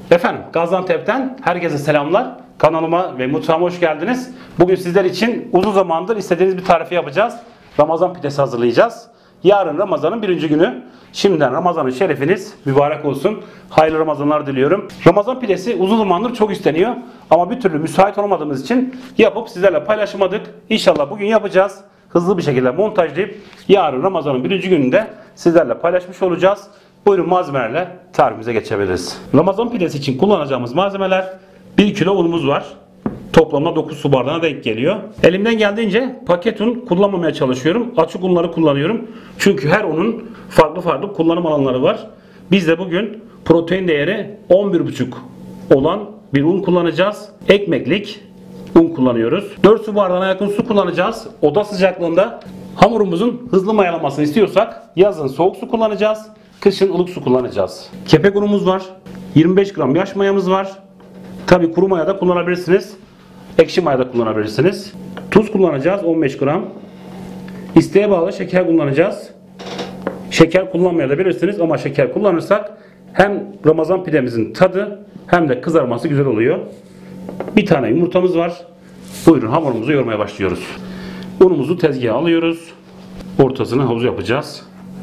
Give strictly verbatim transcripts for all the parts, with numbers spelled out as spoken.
Efendim Gaziantep'ten herkese selamlar. Kanalıma ve mutfağıma hoş geldiniz. Bugün sizler için uzun zamandır istediğiniz bir tarifi yapacağız. Ramazan pidesi hazırlayacağız. Yarın Ramazan'ın birinci günü. Şimdiden Ramazan'ın şerefiniz mübarek olsun. Hayırlı Ramazanlar diliyorum. Ramazan pidesi uzun zamandır çok isteniyor. Ama bir türlü müsait olmadığımız için yapıp sizlerle paylaşamadık. İnşallah bugün yapacağız. Hızlı bir şekilde montajlayıp yarın Ramazan'ın birinci gününde sizlerle paylaşmış olacağız. Buyurun malzemelerle tarifimize geçebiliriz. Ramazan pidesi için kullanacağımız malzemeler: bir kilo unumuz var. Toplamda dokuz su bardağına denk geliyor. Elimden geldiğince paket un kullanmamaya çalışıyorum. Açık unları kullanıyorum. Çünkü her unun farklı farklı kullanım alanları var. Biz de bugün protein değeri on bir buçuk olan bir un kullanacağız. Ekmeklik un kullanıyoruz. dört su bardağına yakın su kullanacağız. Oda sıcaklığında. Hamurumuzun hızlı mayalanmasını istiyorsak yazın soğuk su kullanacağız. Kışın ılık su kullanacağız. Kepek unumuz var. yirmi beş gram yaş mayamız var. Tabi kuru maya da kullanabilirsiniz. Ekşi maya da kullanabilirsiniz. Tuz kullanacağız on beş gram. İsteğe bağlı şeker kullanacağız. Şeker kullanmayabilirsiniz ama şeker kullanırsak hem Ramazan pidemizin tadı hem de kızarması güzel oluyor. Bir tane yumurtamız var. Buyurun hamurumuzu yoğurmaya başlıyoruz. Unumuzu tezgaha alıyoruz. Ortasını havuz yapacağız.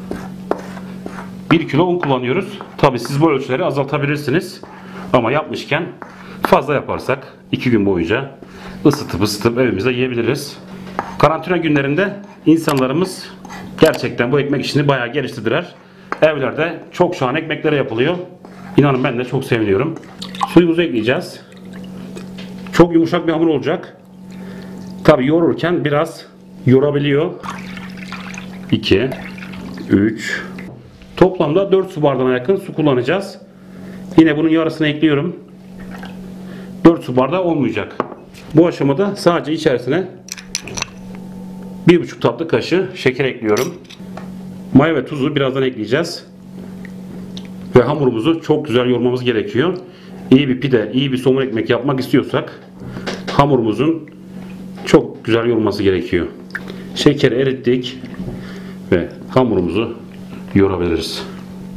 bir kilo un kullanıyoruz. Tabi siz bu ölçüleri azaltabilirsiniz. Ama yapmışken fazla yaparsak iki gün boyunca ısıtıp ısıtıp evimizde yiyebiliriz. Karantina günlerinde insanlarımız gerçekten bu ekmek işini bayağı geliştirdiler. Evlerde çok şahane ekmeklere yapılıyor. İnanın ben de çok seviniyorum. Suyumuzu ekleyeceğiz. Çok yumuşak bir hamur olacak. Tabi yoğururken biraz yorabiliyor. iki, üç. Toplamda dört su bardağına yakın su kullanacağız. Yine bunun yarısını ekliyorum. dört su bardağı olmayacak. Bu aşamada sadece içerisine bir buçuk tatlı kaşığı şeker ekliyorum. Maya ve tuzu birazdan ekleyeceğiz. Ve hamurumuzu çok güzel yoğurmamız gerekiyor. İyi bir pide, iyi bir somun ekmek yapmak istiyorsak hamurumuzun çok güzel yoğurması gerekiyor. Şekeri erittik ve hamurumuzu yoğurabiliriz.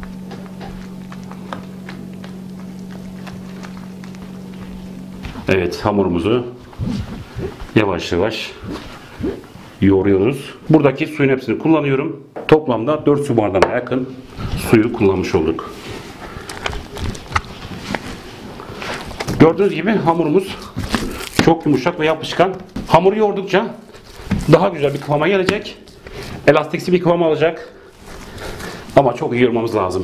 Evet, hamurumuzu yavaş yavaş yoğuruyoruz. Buradaki suyun hepsini kullanıyorum. Toplamda dört su bardağına yakın suyu kullanmış olduk. Gördüğünüz gibi hamurumuz çok yumuşak ve yapışkan. Hamuru yoğurdukça daha güzel bir kıvama gelecek. Elastiksi bir kıvam alacak. Ama çok iyi yoğurmamız lazım.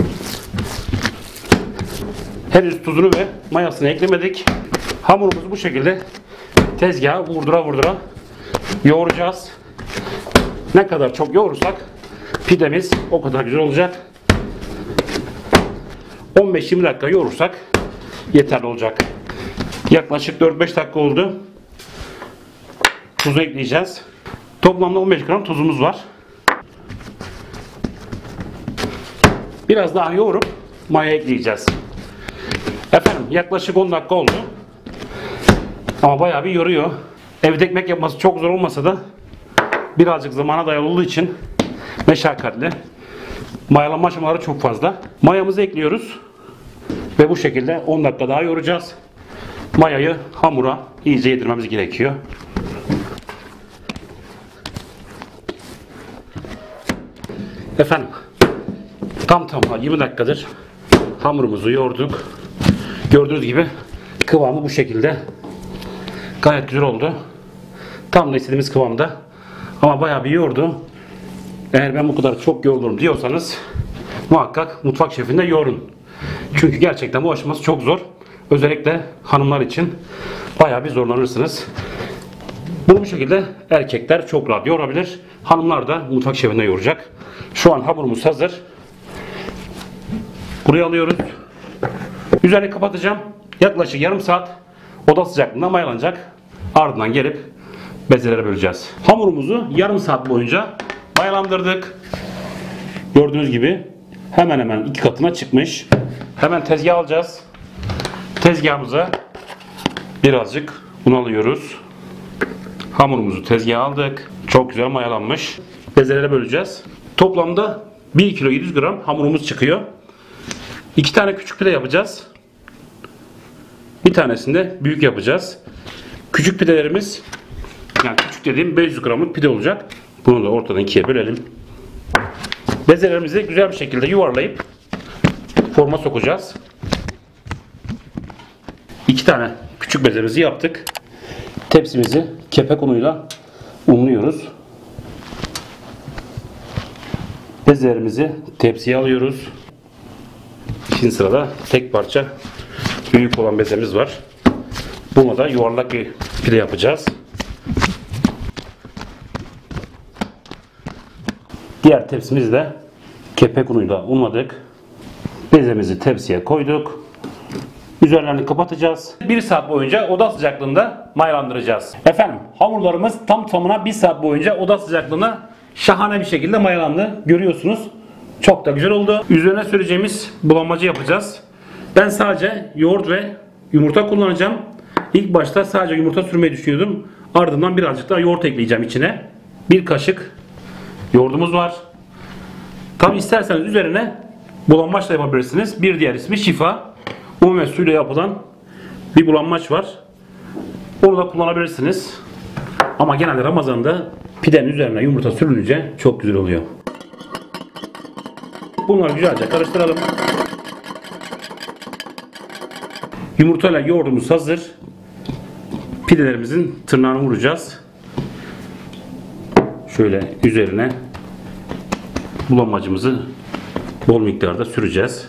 Henüz tuzunu ve mayasını eklemedik. Hamurumuzu bu şekilde tezgaha vurdura vurdura yoğuracağız. Ne kadar çok yoğurursak pidemiz o kadar güzel olacak. on beş yirmi dakika yoğurursak yeterli olacak. Yaklaşık dört beş dakika oldu. Tuzu ekleyeceğiz. Toplamda on beş gram tuzumuz var. Biraz daha yoğurup maya ekleyeceğiz. Efendim yaklaşık on dakika oldu. Ama bayağı bir yoruyor. Evde ekmek yapması çok zor olmasa da birazcık zamana dayalı olduğu için meşakkatli. Mayalanma aşamaları çok fazla. Mayamızı ekliyoruz. Ve bu şekilde on dakika daha yoğuracağız. Mayayı hamura iyice yedirmemiz gerekiyor. Efendim tam tamına yirmi dakikadır hamurumuzu yoğurduk. Gördüğünüz gibi kıvamı bu şekilde. Gayet güzel oldu. Tam da istediğimiz kıvamda. Ama bayağı bir yoğurdu. Eğer ben bu kadar çok yoğururum diyorsanız muhakkak mutfak şefinde yoğurun. Çünkü gerçekten bu aşaması çok zor. Özellikle hanımlar için bayağı bir zorlanırsınız. Bunu bu şekilde erkekler çok rahat yoğurabilir. Hanımlar da mutfak şefinde yoğuracak. Şu an hamurumuz hazır. Buraya alıyoruz. Üzerini kapatacağım. Yaklaşık yarım saat oda sıcaklığında mayalanacak. Ardından gelip bezelere böleceğiz. Hamurumuzu yarım saat boyunca mayalandırdık. Gördüğünüz gibi hemen hemen iki katına çıkmış. Hemen tezgah alacağız. Tezgahımıza birazcık un alıyoruz. Hamurumuzu tezgaha aldık. Çok güzel mayalanmış. Bezelere böleceğiz. Toplamda bir kilo yedi yüz gram hamurumuz çıkıyor. iki tane küçük pide yapacağız. Bir tanesini de büyük yapacağız. Küçük pidelerimiz, yani küçük dediğim beş yüz gramlık pide olacak. Bunu da ortadan ikiye bölelim. Bezelerimizi güzel bir şekilde yuvarlayıp forma sokacağız. İki tane küçük bezemizi yaptık. Tepsimizi kepek unuyla unluyoruz. Bezelerimizi tepsiye alıyoruz. Şimdi sırada tek parça büyük olan bezemiz var. Buna da yuvarlak bir pide yapacağız. Diğer tepsimizi de kepek unuyla unladık. Bezemizi tepsiye koyduk. Üzerlerini kapatacağız. bir saat boyunca oda sıcaklığında mayalandıracağız. Efendim, hamurlarımız tam tamına bir saat boyunca oda sıcaklığında şahane bir şekilde mayalandı. Görüyorsunuz. Çok da güzel oldu. Üzerine süreceğimiz bulanmacı yapacağız. Ben sadece yoğurt ve yumurta kullanacağım. İlk başta sadece yumurta sürmeyi düşünüyordum. Ardından birazcık daha yoğurt ekleyeceğim içine. Bir kaşık yoğurdumuz var. Tabi isterseniz üzerine bulanmaç da yapabilirsiniz. Bir diğer ismi şifa. Un ve suyla yapılan bir bulanmaç var. Onu da kullanabilirsiniz. Ama genelde Ramazan'da pidenin üzerine yumurta sürülünce çok güzel oluyor. Bunları güzelce karıştıralım. Yumurtayla yoğurdumuz hazır. Pidelerimizin tırnağını vuracağız. Şöyle üzerine bulanmacımızı bol miktarda süreceğiz.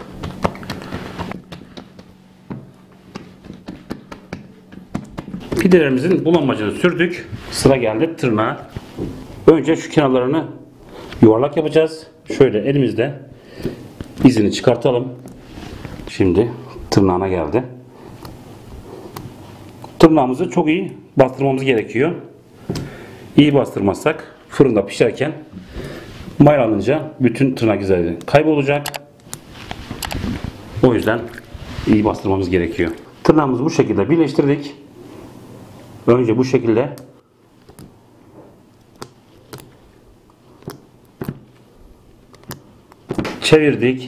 Pidelerimizin bulanmacını sürdük. Sıra geldi tırnağa. Önce şu kenarlarını yuvarlak yapacağız. Şöyle elimizde izini çıkartalım. Şimdi tırnağına geldi. Tırnağımızı çok iyi bastırmamız gerekiyor. İyi bastırmazsak fırında pişerken mayalanınca bütün tırnak izleri kaybolacak. O yüzden iyi bastırmamız gerekiyor. Tırnağımızı bu şekilde birleştirdik. Önce bu şekilde çevirdik.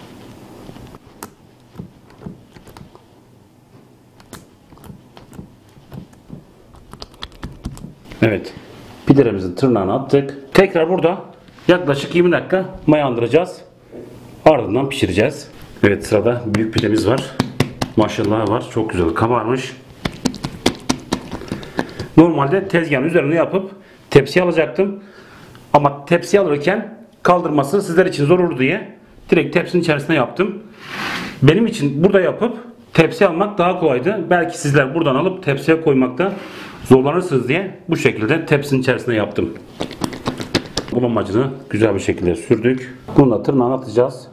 Evet. Pidelerimizin tırnağını attık. Tekrar burada yaklaşık yirmi dakika mayalandıracağız. Ardından pişireceğiz. Evet, sırada büyük pidemiz var. Maşallah var. Çok güzel kabarmış. Normalde tezgahın üzerine yapıp tepsiye alacaktım. Ama tepsiye alırken kaldırması sizler için zor olur diye direkt tepsinin içerisine yaptım. Benim için burada yapıp tepsiye almak daha kolaydı. Belki sizler buradan alıp tepsiye koymakta zorlanırsınız diye bu şekilde tepsinin içerisine yaptım. Bulanmacını güzel bir şekilde sürdük. Bunu da tırnağına atacağız.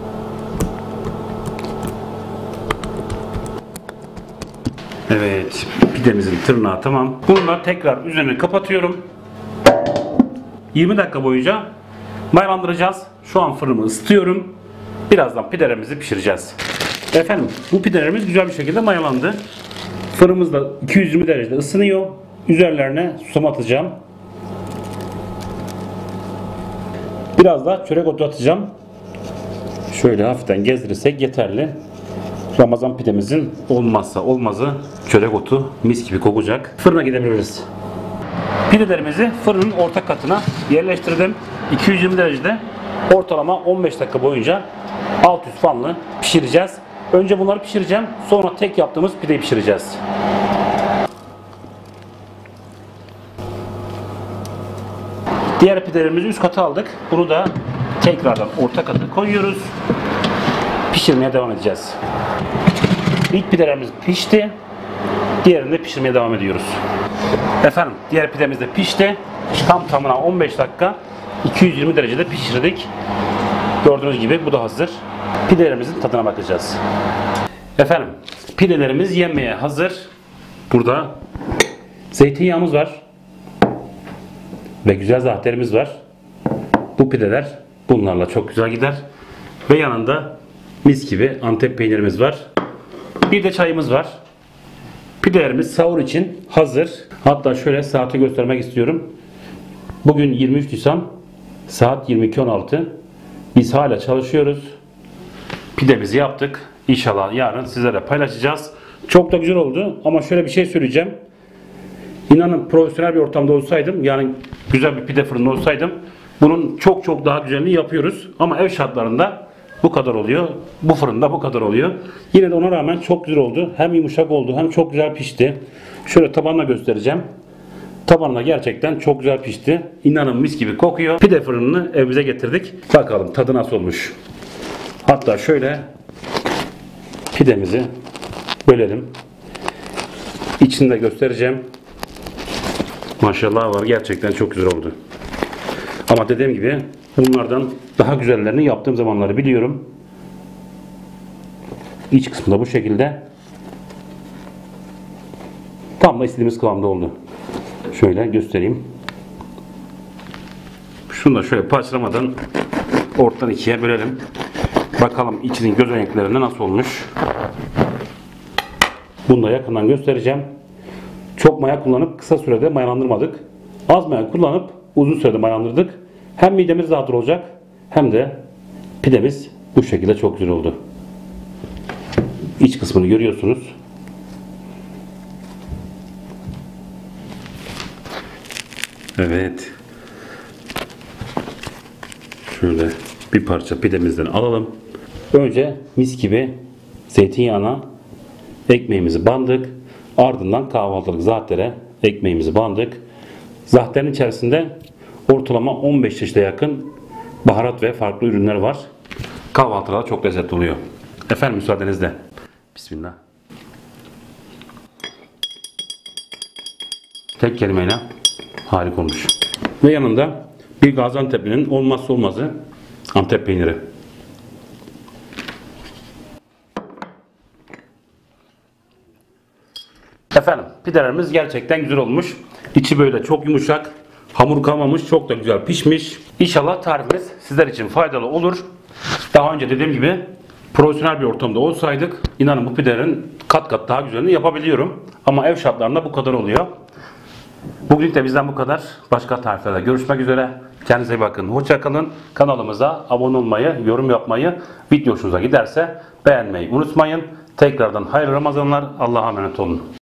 Evet, pidemizin tırnağı tamam. Bunu da tekrar üzerine kapatıyorum. yirmi dakika boyunca mayalandıracağız. Şu an fırını ısıtıyorum. Birazdan pidelerimizi pişireceğiz. Efendim, bu pidelerimiz güzel bir şekilde mayalandı. Fırınımız da iki yüz yirmi derecede ısınıyor. Üzerlerine susam atacağım. Biraz da çörek otu atacağım. Şöyle hafiften gezdirirsek yeterli. Ramazan pidemizin olmazsa olmazı çörek otu, mis gibi kokacak. Fırına gidebiliriz. Pidelerimizi fırının orta katına yerleştirdim. iki yüz yirmi derecede ortalama on beş dakika boyunca alt üst fanlı pişireceğiz. Önce bunları pişireceğim. Sonra tek yaptığımız pideyi pişireceğiz. Diğer pidelerimizi üst kata aldık. Bunu da tekrardan orta kata koyuyoruz. Pişirmeye devam edeceğiz. İlk pidelerimiz pişti. Diğerini de pişirmeye devam ediyoruz. Efendim, diğer pidemiz de pişti. Tam tamına on beş dakika iki yüz yirmi derecede pişirdik. Gördüğünüz gibi bu da hazır. Pidelerimizin tadına bakacağız. Efendim, pidelerimiz yenmeye hazır. Burada zeytinyağımız var. Ve güzel zahterimiz var. Bu pideler bunlarla çok güzel gider. Ve yanında mis gibi Antep peynirimiz var. Bir de çayımız var. Pidelerimiz sahur için hazır. Hatta şöyle saati göstermek istiyorum. Bugün yirmi üç Nisan, saat yirmi iki on altı. Biz hala çalışıyoruz. Pidemizi yaptık. İnşallah yarın sizlerle paylaşacağız. Çok da güzel oldu ama şöyle bir şey söyleyeceğim. İnanın profesyonel bir ortamda olsaydım, yani güzel bir pide fırında olsaydım bunun çok çok daha güzelini yapıyoruz. Ama ev şartlarında bu kadar oluyor. Bu fırında bu kadar oluyor. Yine de ona rağmen çok güzel oldu. Hem yumuşak oldu hem çok güzel pişti. Şöyle tabanla göstereceğim. Tabanla gerçekten çok güzel pişti. İnanın mis gibi kokuyor. Pide fırınını evimize getirdik. Bakalım tadı nasıl olmuş. Hatta şöyle pidemizi bölelim. İçini de göstereceğim. Maşallah var. Gerçekten çok güzel oldu. Ama dediğim gibi bunlardan daha güzellerini yaptığım zamanları biliyorum. İç kısmı da bu şekilde. Tam da istediğimiz kıvamda oldu. Şöyle göstereyim. Şunu da şöyle parçalamadan ortadan ikiye bölelim. Bakalım içinin göz renklerinde nasıl olmuş. Bunu da yakından göstereceğim. Çok maya kullanıp kısa sürede mayalandırmadık. Az maya kullanıp uzun sürede mayalandırdık. Hem midemiz rahat olacak hem de pidemiz bu şekilde çok güzel oldu. İç kısmını görüyorsunuz. Evet. Şöyle bir parça pidemizden alalım. Önce mis gibi zeytinyağına ekmeğimizi bandık. Ardından kahvaltılık zahtere ekmeğimizi bandık. Zahterin içerisinde ortalama on beş çeşide yakın baharat ve farklı ürünler var. Kahvaltıda çok lezzetli oluyor. Efendim müsaadenizle. Bismillah. Tek kelimeyle harika olmuş. Ve yanında bir Gaziantep'in olmazsa olmazı Antep peyniri. Efendim pidelerimiz gerçekten güzel olmuş. İçi böyle çok yumuşak. Hamur kalmamış. Çok da güzel pişmiş. İnşallah tarifimiz sizler için faydalı olur. Daha önce dediğim gibi profesyonel bir ortamda olsaydık inanın bu pidelerin kat kat daha güzelini yapabiliyorum. Ama ev şartlarında bu kadar oluyor. Bugün de bizden bu kadar. Başka tariflerde görüşmek üzere. Kendinize iyi bakın. Hoşça kalın. Kanalımıza abone olmayı, yorum yapmayı, video hoşunuza giderse beğenmeyi unutmayın. Tekrardan hayırlı Ramazanlar. Allah'a emanet olun.